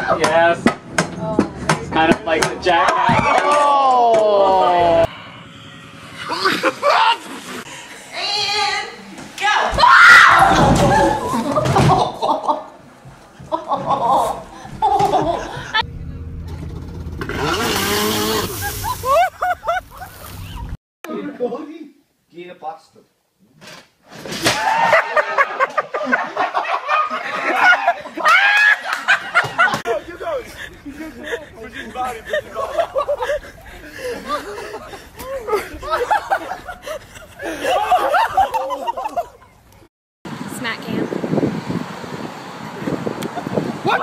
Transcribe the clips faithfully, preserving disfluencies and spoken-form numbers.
Yes. It's kind of like the jackass. Oh! And go! Geen pasta. Snack can. What?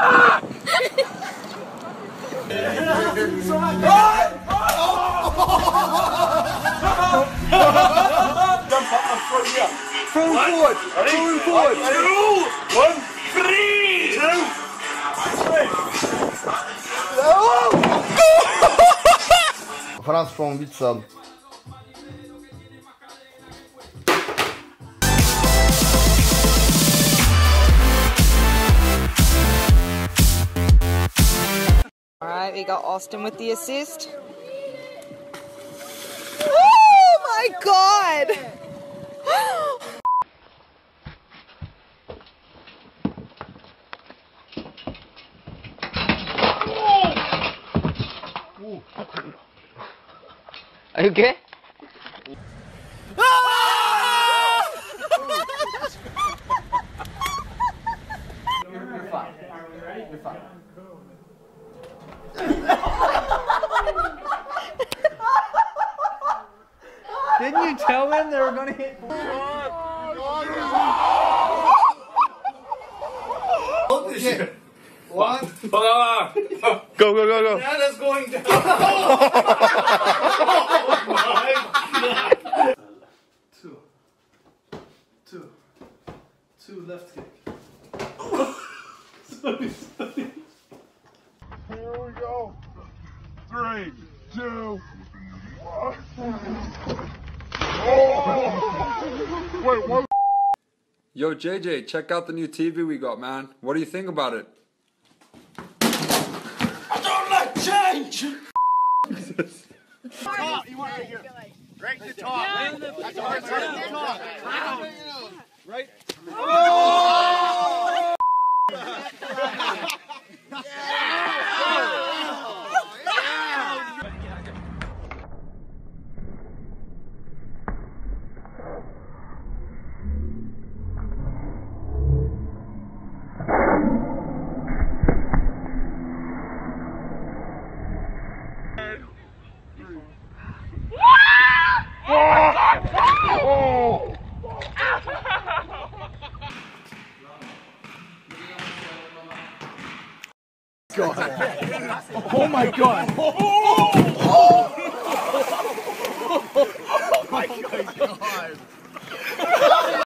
Throw forward! Throw forward! Two! One! Three! Two! Three! Franz from Witzel. Alright, we got Austin with the assist. Oh my god! Are you okay? You're, you're fine. You're fine. Didn't you tell them they were gonna hit? Okay. One. Go, go, go, go. That is going down. Two. Two. Two left kick. Sorry, sorry. Here we go. Three, two, one. Oh! Wait, what? Yo, J J, check out the new T V we got, man. What do you think about it? I don't like change! Top, you want right here. Right to top. Yeah. That's hard. Right to top. Right. Oh! God. Oh my god. Oh, oh my god.